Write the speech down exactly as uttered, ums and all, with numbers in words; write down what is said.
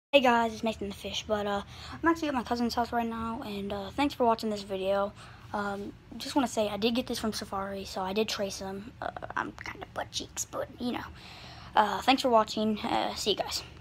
Hey guys, it's Nathan the Fish, but uh, I'm actually at my cousin's house right now, and uh, thanks for watching this video. Um, just want to say I did get this from Safari, so I did trace them. Uh, I'm kind of butt cheeks, but you know. Uh, thanks for watching. Uh, see you guys.